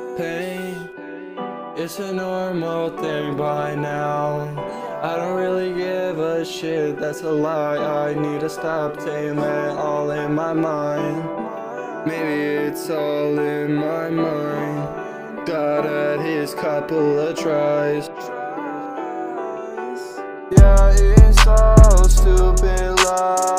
Pain, it's a normal thing by now. I don't really give a shit, that's a lie. I need to stop saying that all in my mind. Maybe it's all in my mind. God had his couple of tries. Yeah, it's all stupid lies.